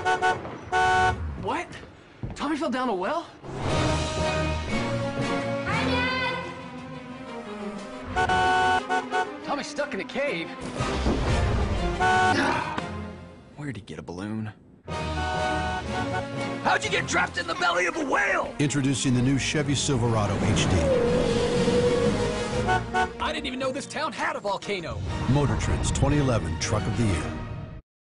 What? Tommy fell down a well? Hi, Dad! Tommy's stuck in a cave. Where'd he get a balloon? How'd you get trapped in the belly of a whale? Introducing the new Chevy Silverado HD. I didn't even know this town had a volcano. Motor Trend's 2011 Truck of the Year.